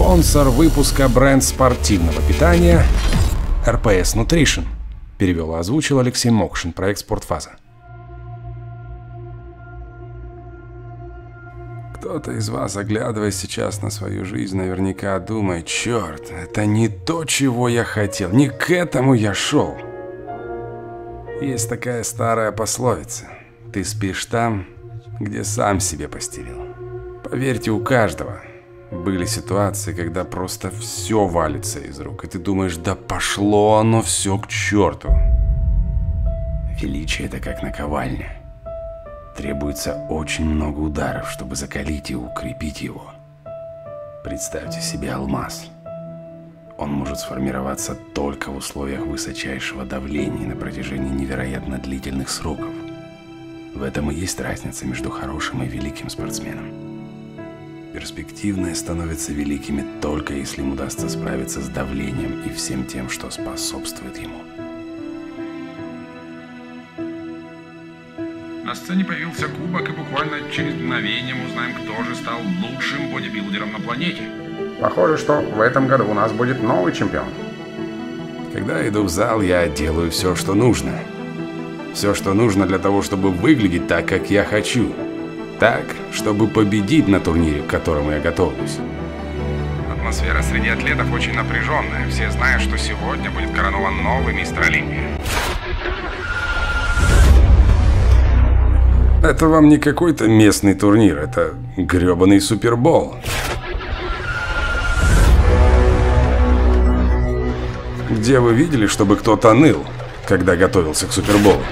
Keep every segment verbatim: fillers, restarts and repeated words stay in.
Спонсор выпуска — бренд спортивного питания эр пэ эс Nutrition. Перевел и озвучил Алексей Мокшин, проект «Спортфаза». Кто-то из вас, оглядываясь сейчас на свою жизнь, наверняка думает: черт, это не то, чего я хотел, не к этому я шел. Есть такая старая пословица: ты спишь там, где сам себе постелил. Поверьте, у каждого были ситуации, когда просто все валится из рук, и ты думаешь: да пошло оно все к черту. Величие — это как наковальня. Требуется очень много ударов, чтобы закалить и укрепить его. Представьте себе алмаз. Он может сформироваться только в условиях высочайшего давления на протяжении невероятно длительных сроков. В этом и есть разница между хорошим и великим спортсменом. Перспективные становятся великими только если им удастся справиться с давлением и всем тем, что способствует ему. На сцене появился кубок, и буквально через мгновение мы узнаем, кто же стал лучшим бодибилдером на планете. Похоже, что в этом году у нас будет новый чемпион. Когда я иду в зал, я делаю все, что нужно. Все, что нужно для того, чтобы выглядеть так, как я хочу. Так, чтобы победить на турнире, к которому я готовлюсь. Атмосфера среди атлетов очень напряженная. Все знают, что сегодня будет коронован новый мистер Олимпия. Это вам не какой-то местный турнир, это гребаный супербол. Где вы видели, чтобы кто-то ныл, когда готовился к суперболу?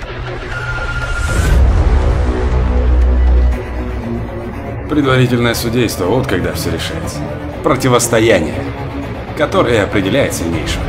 Предварительное судейство — вот когда все решается. Противостояние, которое определяет сильнейшего.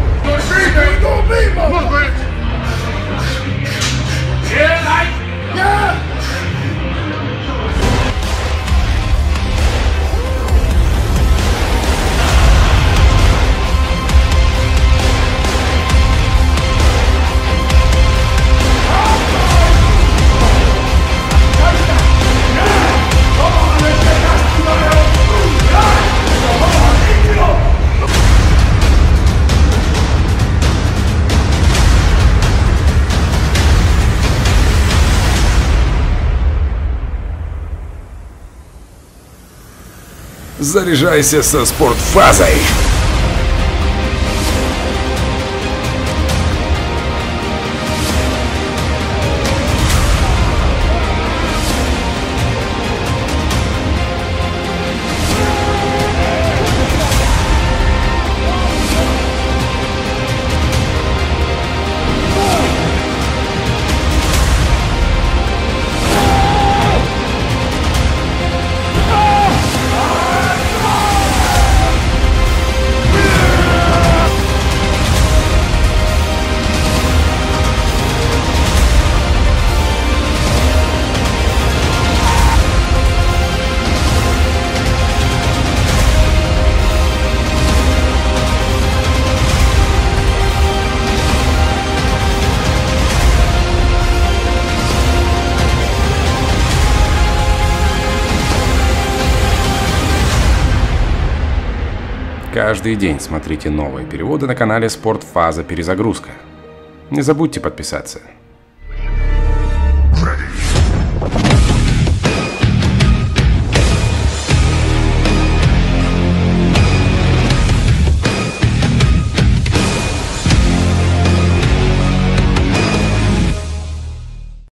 Заряжайся со спортфазой! Каждый день смотрите новые переводы на канале «Спортфаза. Перезагрузка». Не забудьте подписаться.